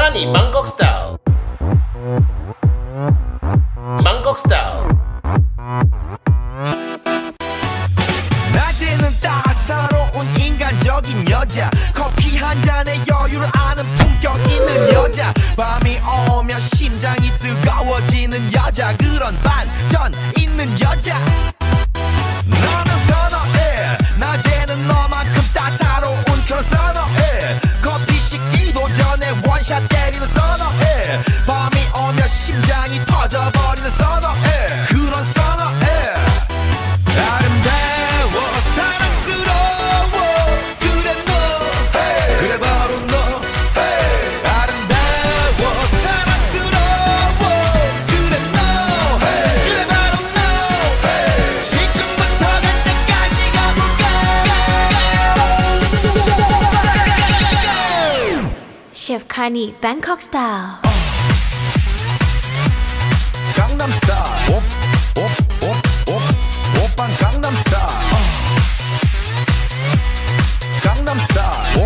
KANI Bangkok Style Bangkok Style 낮에는 따사로운 인간적인 여자 커피 한 잔에 여유를 아는 품격 있는 여자 밤이 오면 심장이 뜨거워지는 여자 그런 반전 있는 여자 너는 선어해 낮에는 너만큼 따사로운 그런 선어해 커피 식기도 전에 원샷 때리는 선어해 밤이 오면 심장이 터져버리는 선어해 그런 선어해 아름다워 사랑스러워 그래 너 hey. 그래 바로 너 hey. 아름다워 사랑스러워 그래 너 hey. 그래 바로 너 hey. 지금부터 갈 때까지 가볼까 Chef KANI Bangkok Style 강남 스타일 오빤 강남 스타일 강남 스타일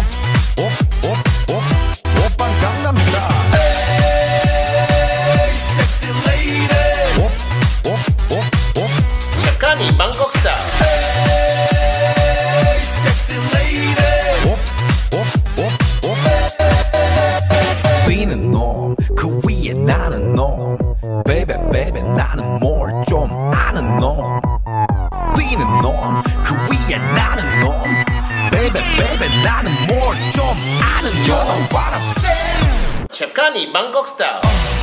오빤 강남 스타일 에이 섹시 레이디 Chef KANI Bangkok Style 에이 섹시 레이디 뛰는 놈그 위에 나는 놈 Baby baby 나는 뭘 좀 아는 놈 뛰는 놈 그 위에 나는 놈 Baby baby 나는 뭘 좀 아는 놈 You know what I'm saying Chef KANI Bangkok Style